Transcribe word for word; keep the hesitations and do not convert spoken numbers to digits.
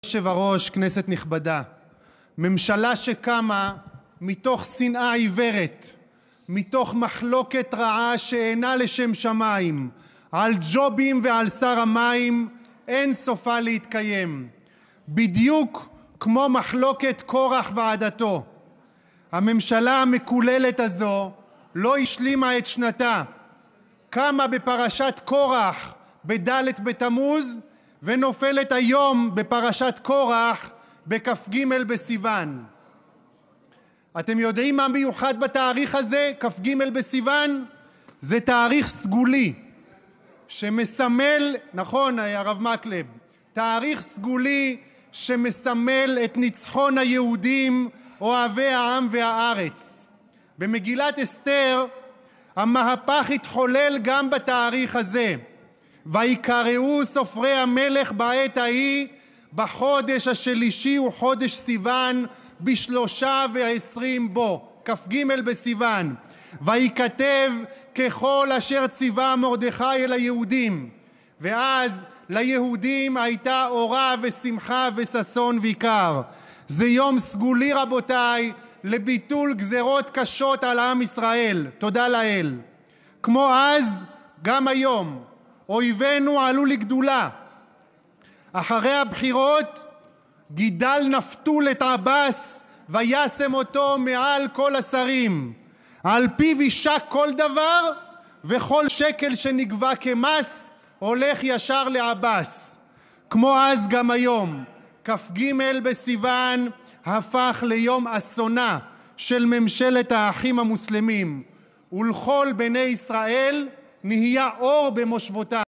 יושב-ראש, כנסת נכבדה, ממשלה שקמה מתוך שנאה עיוורת, מתוך מחלוקת רעה שאינה לשם שמיים, על ג'ובים ועל שר המים, אין סופה להתקיים. בדיוק כמו מחלוקת קורח ועדתו. הממשלה המקוללת הזו לא השלימה את שנתה. קמה בפרשת קורח בד' בתמוז, ונופלת היום בפרשת קורח בכ"ג בסיוון. אתם יודעים מה מיוחד בתאריך הזה, כ"ג בסיוון? זה תאריך סגולי שמסמל, נכון הרב מקלב, תאריך סגולי שמסמל את ניצחון היהודים אוהבי העם והארץ. במגילת אסתר המהפך התחולל גם בתאריך הזה. ויקראו סופרי המלך בעת ההיא בחודש השלישי וחודש סיוון בשלושה ועשרים בו, כ"ג בסיוון. וייכתב ככל אשר ציווה מרדכי אל היהודים. ואז ליהודים הייתה אורה ושמחה וששון ויקר. זה יום סגולי רבותיי לביטול גזרות קשות על עם ישראל. תודה לאל. כמו אז, גם היום. אויבינו עלו לגדולה. אחרי הבחירות גידל נפתול את עבאס וישם אותו מעל כל השרים. על פיו יישק כל דבר, וכל שקל שנגבה כמס הולך ישר לעבאס. כמו אז גם היום, כ"ג בסיוון הפך ליום אסונה של ממשלת האחים המוסלמים, ולכל בני ישראל נהיה אור במושבותיו.